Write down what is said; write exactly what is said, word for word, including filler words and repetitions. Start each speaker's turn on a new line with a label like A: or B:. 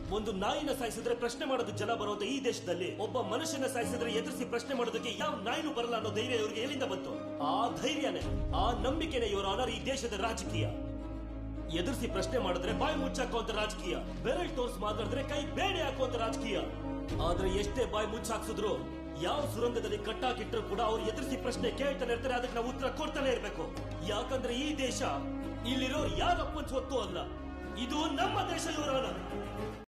A: ಒಂದು ನಾಯಿನ ಸಾಯಿಸಿದ್ರೆ ಪ್ರಶ್ನೆ ಮಾಡೋದು ಜನ ಬರುವಂತ ಈ ದೇಶದಲ್ಲಿ ಒಬ್ಬ ಮನುಷ್ಯನ ಸಾಯಿಸಿದ್ರೆ ಎದುರಿಸಿ ಪ್ರಶ್ನೆ ಮಾಡೋದಕ್ಕೆ ಯಾವ ನಾಯಿನೂ ಬರಲ್ಲ ಅನ್ನೋ ಧೈರ್ಯ ಇವರಿಗೆ ಎಲ್ಲಿಂದ ಬಂತು? ಆ ಧೈರ್ಯನೇ, ಆ ನಂಬಿಕೆನೇ ಇವರ ಆನರ್ ಈ ದೇಶದ ರಾಜಕೀಯ. ಎದುರಿಸಿ ಪ್ರಶ್ನೆ ಮಾಡಿದ್ರೆ ಬಾಯಿ ಮುಚ್ಚಾಕುವಂತ ರಾಜಕೀಯ, ಬೆರಳು ತೋರಿಸಿ ಮಾತಾಡಿದ್ರೆ ಕೈ ಬೇಡಿ ಹಾಕುವಂತ ರಾಜಕೀಯ. ಆದ್ರೆ ಎಷ್ಟೇ ಬಾಯಿ ಮುಚ್ಚಾಕ್ಸಿದ್ರು, ಯಾವ ಸುರಂಗದಲ್ಲಿ ಕಟ್ಟಾಕಿಟ್ರು ಕೂಡ ಅವ್ರು ಎದುರಿಸಿ ಪ್ರಶ್ನೆ ಕೇಳ್ತಾನೆ ಇರ್ತಾರೆ. ಅದಕ್ಕೆ ನಾವು ಉತ್ತರ ಕೊಡ್ತಾನೆ ಇರ್ಬೇಕು. ಯಾಕಂದ್ರೆ ಈ ದೇಶ ಇಲ್ಲಿರೋ ಯಾರಪ್ಪನ ಸ್ವತ್ತು ಅಲ್ಲ, ಇದು ನಮ್ಮ ದೇಶ ಇವರ ಆನರ್.